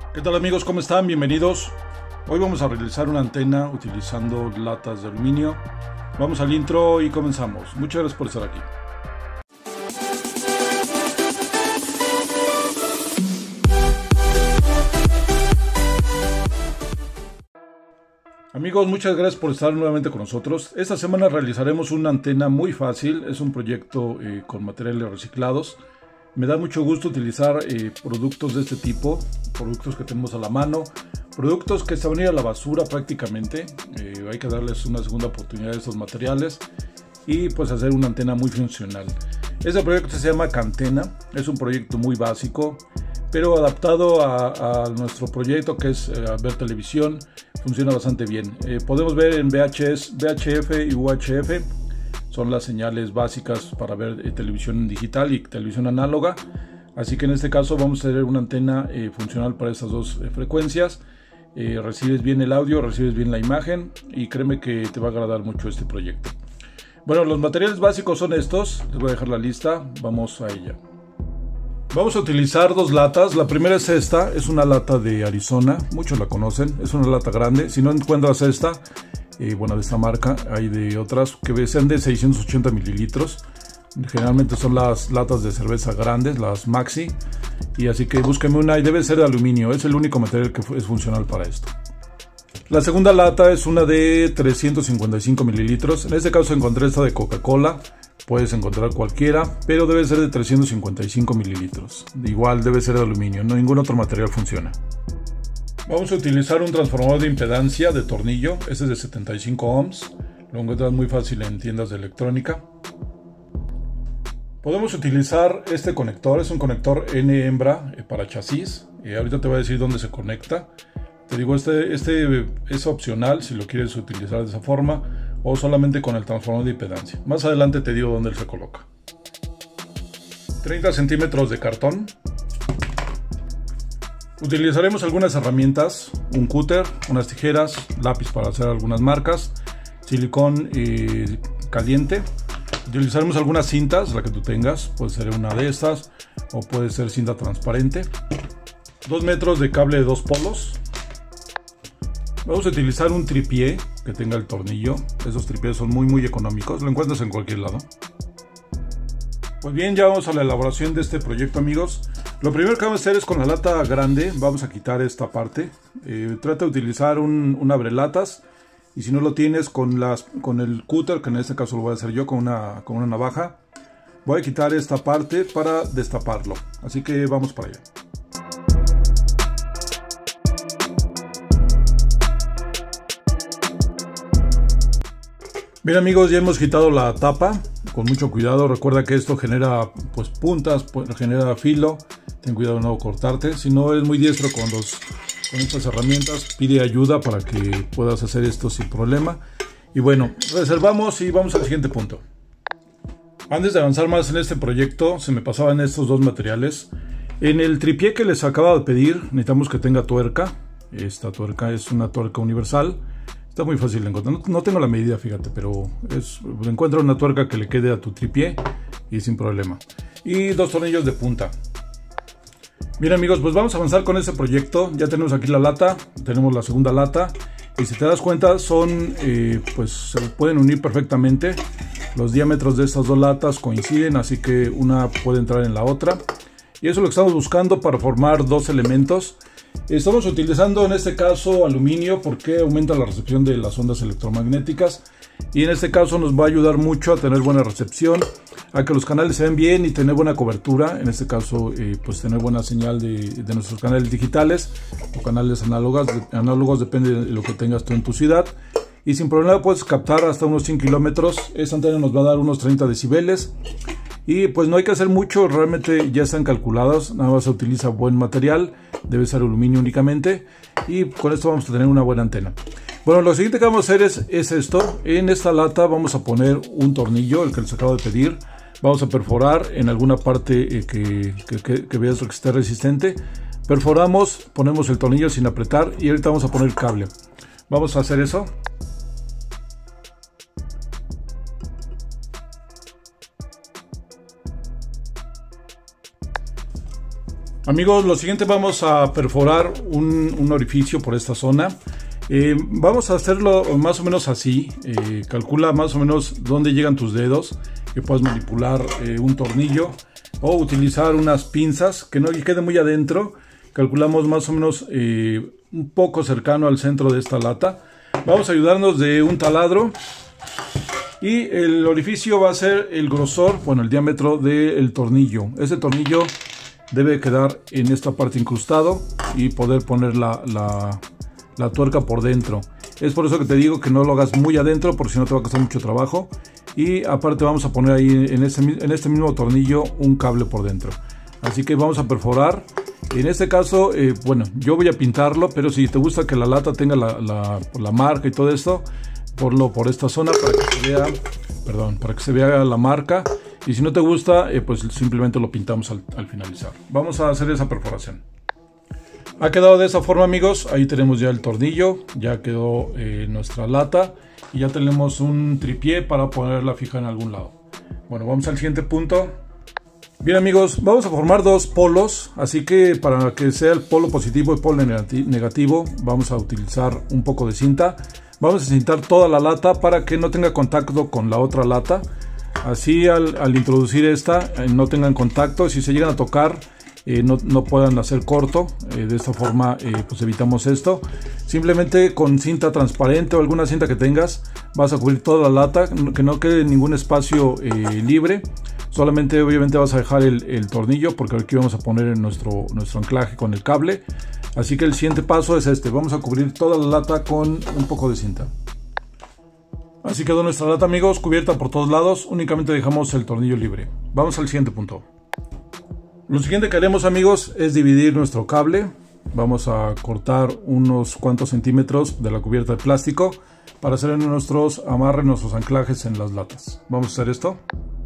¿Qué tal amigos? ¿Cómo están? Bienvenidos. Hoy vamos a realizar una antena utilizando latas de aluminio. Vamos al intro y comenzamos. Muchas gracias por estar aquí. Amigos, muchas gracias por estar nuevamente con nosotros. Esta semana realizaremos una antena muy fácil. Es un proyecto con materiales reciclados. Me da mucho gusto utilizar productos de este tipo, productos que tenemos a la mano, productos que se van a ir a la basura prácticamente. Hay que darles una segunda oportunidad a estos materiales y pues hacer una antena muy funcional. Este proyecto se llama Cantena, es un proyecto muy básico, pero adaptado a nuestro proyecto que es ver televisión, funciona bastante bien. Podemos ver en VHF y UHF. Son las señales básicas para ver televisión digital y televisión análoga. Así que en este caso vamos a tener una antena funcional para estas dos frecuencias. Recibes bien el audio, recibes bien la imagen y créeme que te va a agradar mucho este proyecto. Bueno, los materiales básicos son estos. Les voy a dejar la lista. Vamos a ella. Vamos a utilizar dos latas. La primera es esta. Es una lata de Arizona. Muchos la conocen. Es una lata grande. Si no encuentras esta... bueno, de esta marca, hay de otras que sean de 680 mililitros. Generalmente son las latas de cerveza grandes, las Maxi. Y así que búsqueme una y debe ser de aluminio, es el único material que es funcional para esto. La segunda lata es una de 355 mililitros. En este caso encontré esta de Coca-Cola. Puedes encontrar cualquiera, pero debe ser de 355 mililitros. Igual debe ser de aluminio, no ningún otro material funciona. Vamos a utilizar un transformador de impedancia de tornillo. Este es de 75 ohms. Lo encuentras muy fácil en tiendas de electrónica. Podemos utilizar este conector. Es un conector N hembra para chasis. Ahorita te voy a decir dónde se conecta. Te digo, este es opcional si lo quieres utilizar de esa forma o solamente con el transformador de impedancia. Más adelante te digo dónde se coloca. 30 centímetros de cartón. Utilizaremos algunas herramientas, un cúter, unas tijeras, lápiz para hacer algunas marcas, silicón caliente. Utilizaremos algunas cintas, la que tú tengas, puede ser una de estas o puede ser cinta transparente. 2 metros de cable de 2 polos. Vamos a utilizar un tripié que tenga el tornillo. Esos tripiés son muy económicos, lo encuentras en cualquier lado. Pues bien, ya vamos a la elaboración de este proyecto, amigos. Lo primero que vamos a hacer es con la lata grande, vamos a quitar esta parte. Trata de utilizar un abrelatas y si no lo tienes con el cúter, que en este caso lo voy a hacer yo con una navaja, voy a quitar esta parte para destaparlo. Así que vamos para allá. Bien amigos, ya hemos quitado la tapa, con mucho cuidado. Recuerda que esto genera pues puntas, genera filo. Ten cuidado de no cortarte. Si no eres muy diestro con estas herramientas, pide ayuda para que puedas hacer esto sin problema. Y bueno, reservamos y vamos al siguiente punto. Antes de avanzar más en este proyecto, se me pasaban estos dos materiales. En el tripié que les acabo de pedir, necesitamos que tenga tuerca. Esta tuerca es una tuerca universal. Está muy fácil de encontrar. No tengo la medida, fíjate, pero encuentra una tuerca que le quede a tu tripié y sin problema. Y 2 tornillos de punta. Bien amigos, pues vamos a avanzar con este proyecto. Ya tenemos aquí la lata, tenemos la segunda lata. Y si te das cuenta, pues se pueden unir perfectamente. Los diámetros de estas dos latas coinciden, así que una puede entrar en la otra. Y eso es lo que estamos buscando para formar dos elementos. Estamos utilizando en este caso aluminio porque aumenta la recepción de las ondas electromagnéticas y en este caso nos va a ayudar mucho a tener buena recepción, a que los canales se ven bien y tener buena cobertura. En este caso pues tener buena señal de nuestros canales digitales o canales análogos, depende de lo que tengas tú en tu ciudad, y sin problema puedes captar hasta unos 100 kilómetros. Esta antena nos va a dar unos 30 decibeles. Y pues no hay que hacer mucho, realmente ya están calculadas, nada más se utiliza buen material, debe ser aluminio únicamente y con esto vamos a tener una buena antena. Bueno, lo siguiente que vamos a hacer es esto. En esta lata vamos a poner un tornillo, el que les acabo de pedir. Vamos a perforar en alguna parte que veas que esté resistente. Perforamos, ponemos el tornillo sin apretar y ahorita vamos a poner el cable. Vamos a hacer eso. Amigos, lo siguiente, vamos a perforar un orificio por esta zona. Vamos a hacerlo más o menos así. Calcula más o menos dónde llegan tus dedos, que puedas manipular un tornillo o utilizar unas pinzas que no quede muy adentro. Calculamos más o menos un poco cercano al centro de esta lata. Vamos a ayudarnos de un taladro y el orificio va a ser el grosor, bueno, el diámetro del tornillo. Ese tornillo debe quedar en esta parte incrustado y poder poner la tuerca por dentro. Es por eso que te digo que no lo hagas muy adentro, porque si no te va a costar mucho trabajo. Y aparte vamos a poner ahí en este mismo tornillo un cable por dentro. Así que vamos a perforar. En este caso, bueno, yo voy a pintarlo, pero si te gusta que la lata tenga la marca y todo esto, ponlo por esta zona para que se vea, para que se vea la marca. Y si no te gusta, pues simplemente lo pintamos al finalizar. Vamos a hacer esa perforación. Ha quedado de esa forma, amigos. Ahí tenemos ya el tornillo, ya quedó nuestra lata y ya tenemos un tripié para ponerla fija en algún lado. Bueno, vamos al siguiente punto. Bien, amigos, vamos a formar dos polos, así que para que sea el polo positivo y el polo negativo, vamos a utilizar un poco de cinta. Vamos a cintar toda la lata para que no tenga contacto con la otra lata. Así al introducir esta no tengan contacto. Si se llegan a tocar no puedan hacer corto. De esta forma pues evitamos esto. Simplemente con cinta transparente o alguna cinta que tengas vas a cubrir toda la lata, que no quede ningún espacio libre. Solamente obviamente vas a dejar el tornillo, porque aquí vamos a poner en nuestro anclaje con el cable. Así que el siguiente paso es este. Vamos a cubrir toda la lata con un poco de cinta. Así quedó nuestra lata, amigos, cubierta por todos lados. Únicamente dejamos el tornillo libre. Vamos al siguiente punto. Lo siguiente que haremos, amigos, es dividir nuestro cable. Vamos a cortar unos cuantos centímetros de la cubierta de plástico para hacer nuestros amarres, nuestros anclajes en las latas. Vamos a hacer esto.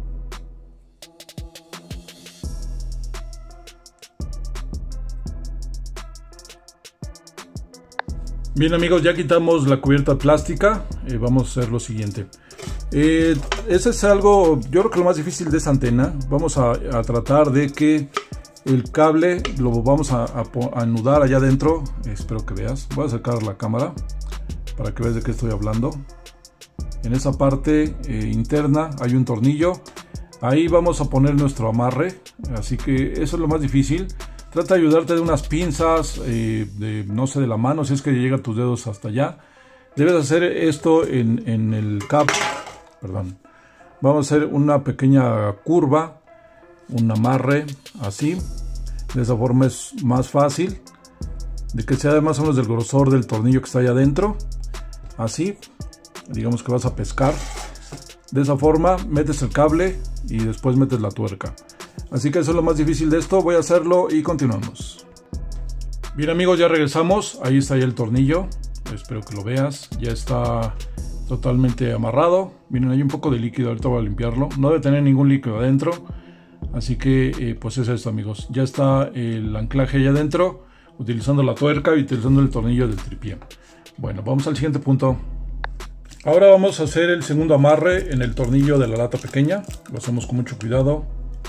Bien, amigos, ya quitamos la cubierta plástica. Vamos a hacer lo siguiente. Ese es algo, yo creo que lo más difícil de esta antena. Vamos a tratar de que el cable lo vamos a anudar allá adentro. Espero que veas. Voy a acercar la cámara para que veas de qué estoy hablando. En esa parte interna hay un tornillo. Ahí vamos a poner nuestro amarre. Así que eso es lo más difícil. Trata de ayudarte de unas pinzas, no sé, de la mano, si es que llegan tus dedos hasta allá. Debes hacer esto en el cable. Perdón. Vamos a hacer una pequeña curva, un amarre, así. De esa forma es más fácil. De que sea más o menos del grosor del tornillo que está allá adentro. Así. Digamos que vas a pescar. De esa forma metes el cable y después metes la tuerca. Así que eso es lo más difícil de esto. Voy a hacerlo y continuamos. Bien, amigos, ya regresamos. Ahí está ya el tornillo. Espero que lo veas. Ya está totalmente amarrado. Miren, hay un poco de líquido. Ahorita voy a limpiarlo. No debe tener ningún líquido adentro. Así que pues es esto, amigos. Ya está el anclaje allá adentro, utilizando la tuerca y utilizando el tornillo del tripié. Bueno, vamos al siguiente punto. Ahora vamos a hacer el segundo amarre en el tornillo de la lata pequeña. Lo hacemos con mucho cuidado.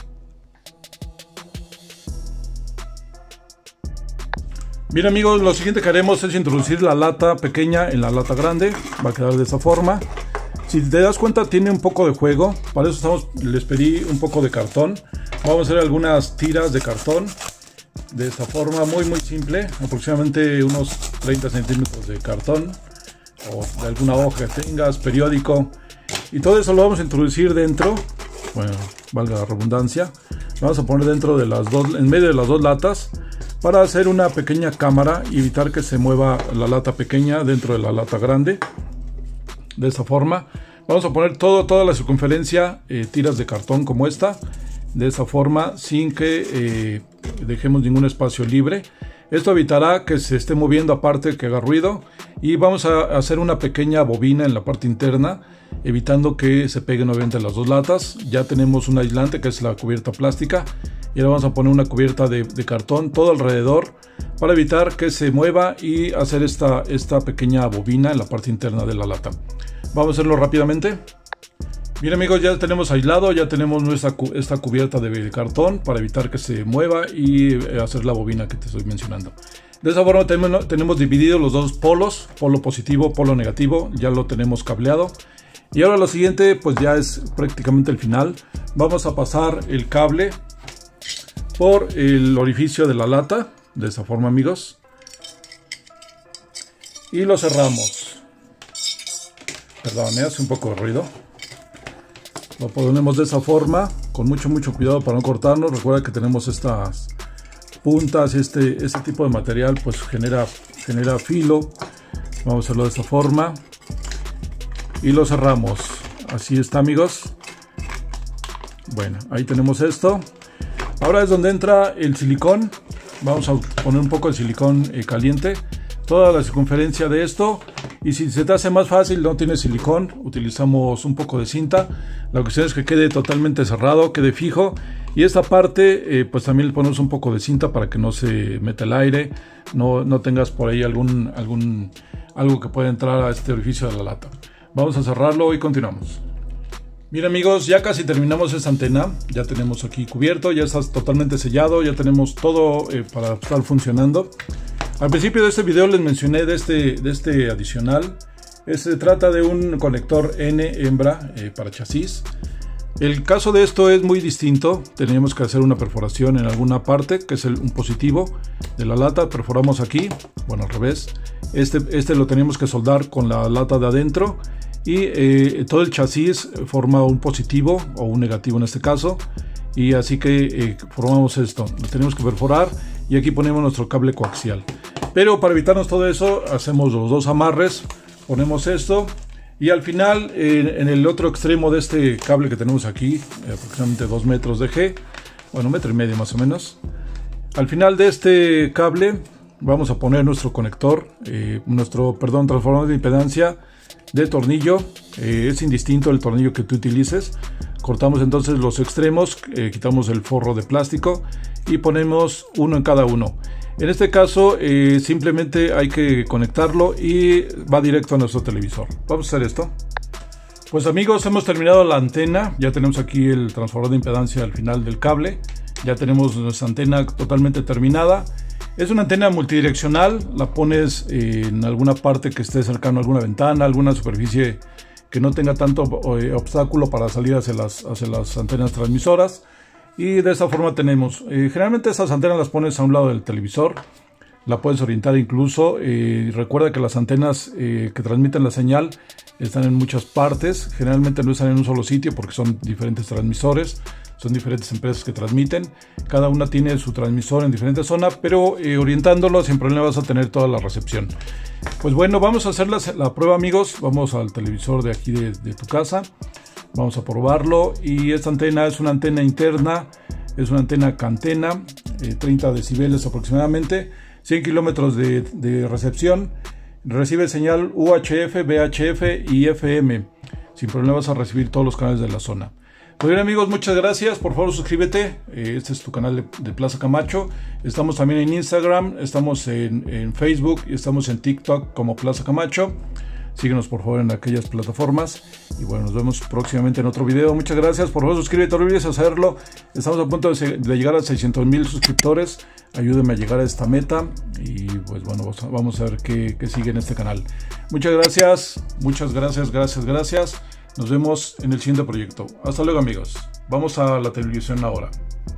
Bien, amigos, lo siguiente que haremos es introducir la lata pequeña en la lata grande. Va a quedar de esta forma. Si te das cuenta, tiene un poco de juego. Para eso les pedí un poco de cartón. Vamos a hacer algunas tiras de cartón. De esta forma, muy simple. Aproximadamente unos 30 centímetros de cartón. O de alguna hoja que tengas, periódico. Y todo eso lo vamos a introducir dentro. Bueno, valga la redundancia. Lo vamos a poner dentro de las dos, en medio de las dos latas, para hacer una pequeña cámara y evitar que se mueva la lata pequeña dentro de la lata grande. De esta forma vamos a poner toda la circunferencia, tiras de cartón como esta, de esta forma, sin que dejemos ningún espacio libre. Esto evitará que se esté moviendo, aparte que haga ruido. Y vamos a hacer una pequeña bobina en la parte interna, evitando que se peguen obviamente las dos latas. Ya tenemos un aislante que es la cubierta plástica. Y ahora vamos a poner una cubierta de cartón todo alrededor, para evitar que se mueva y hacer esta pequeña bobina en la parte interna de la lata. Vamos a hacerlo rápidamente. Bien amigos, ya tenemos aislado, ya tenemos esta cubierta de cartón para evitar que se mueva y hacer la bobina que te estoy mencionando. De esa forma tenemos dividido los dos polos, polo positivo, polo negativo, ya lo tenemos cableado. Y ahora lo siguiente, pues ya es prácticamente el final. Vamos a pasar el cable por el orificio de la lata, de esa forma amigos. Y lo cerramos. Perdón, hace un poco de ruido. Lo ponemos de esa forma, con mucho cuidado para no cortarnos. Recuerda que tenemos estas puntas, este tipo de material pues genera filo. Vamos a hacerlo de esta forma y lo cerramos. Así está amigos. Bueno, ahí tenemos esto. Ahora es donde entra el silicón. Vamos a poner un poco de silicón caliente, toda la circunferencia de esto. Y si se te hace más fácil, no tienes silicón, utilizamos un poco de cinta. La cuestión es que quede totalmente cerrado, quede fijo. Y esta parte, pues también le ponemos un poco de cinta para que no se meta el aire, no tengas por ahí algo que pueda entrar a este orificio de la lata. Vamos a cerrarlo y continuamos. Bien amigos, ya casi terminamos esta antena. Ya tenemos aquí cubierto, ya está totalmente sellado, ya tenemos todo para estar funcionando. Al principio de este video les mencioné de este adicional. Se trata de un conector N hembra para chasis. El caso de esto es muy distinto. Tenemos que hacer una perforación en alguna parte, que es un positivo de la lata. Perforamos aquí, bueno al revés. Este lo tenemos que soldar con la lata de adentro. Y todo el chasis forma un positivo o un negativo en este caso. Y así que formamos esto. Lo tenemos que perforar y aquí ponemos nuestro cable coaxial. Pero para evitarnos todo eso, hacemos los dos amarres, ponemos esto y al final en el otro extremo de este cable que tenemos aquí, aproximadamente 2 metros de G, bueno, 1,5 metros más o menos. Al final de este cable vamos a poner nuestro conector, transformador de impedancia de tornillo. Es indistinto el tornillo que tú utilices. Cortamos entonces los extremos, quitamos el forro de plástico y ponemos uno en cada uno. En este caso simplemente hay que conectarlo y va directo a nuestro televisor. Vamos a hacer esto. Pues amigos, hemos terminado la antena. Ya tenemos aquí el transformador de impedancia al final del cable. Ya tenemos nuestra antena totalmente terminada. Es una antena multidireccional. La pones en alguna parte que esté cercano a alguna ventana, alguna superficie que no tenga tanto obstáculo para salir hacia las antenas transmisoras. Y de esta forma tenemos, generalmente esas antenas las pones a un lado del televisor, la puedes orientar incluso. Recuerda que las antenas que transmiten la señal están en muchas partes, generalmente no están en un solo sitio porque son diferentes transmisores, son diferentes empresas que transmiten, cada una tiene su transmisor en diferentes zonas, pero orientándolo sin problema vas a tener toda la recepción. Pues bueno, vamos a hacer la prueba amigos, vamos al televisor de aquí de tu casa. Vamos a probarlo y esta antena es una antena interna, es una antena cantena, 30 decibeles aproximadamente, 100 kilómetros de recepción, recibe señal UHF, VHF y FM, sin problema vas a recibir todos los canales de la zona. Pues bien amigos, muchas gracias, por favor suscríbete, este es tu canal de Plaza Camacho, estamos también en Instagram, estamos en Facebook y estamos en TikTok como Plaza Camacho. Síguenos por favor en aquellas plataformas. Y bueno, nos vemos próximamente en otro video. Muchas gracias. Por favor, suscríbete. No olvides hacerlo. Estamos a punto de llegar a 600,000 suscriptores. Ayúdenme a llegar a esta meta. Y pues bueno, vamos a ver qué sigue en este canal. Muchas gracias. Muchas gracias. Gracias. Nos vemos en el siguiente proyecto. Hasta luego amigos. Vamos a la televisión ahora.